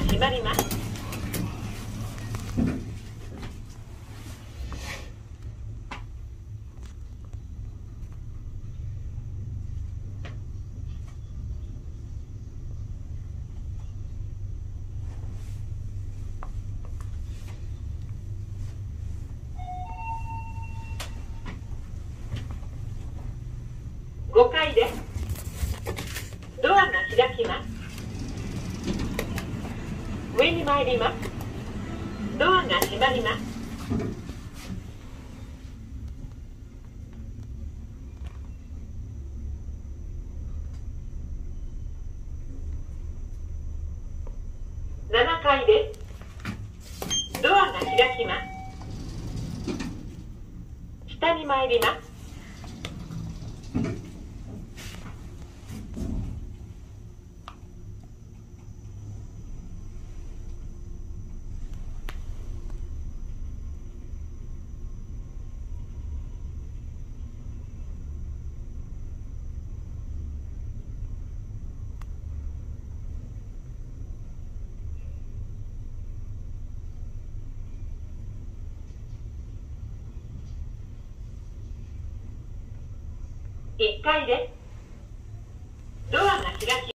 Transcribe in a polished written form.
閉まります。5階です。ドアが開きます。上に参ります。ドアが閉まります。7階です。ドアが開きます。下に参ります。1階です。ドアが開き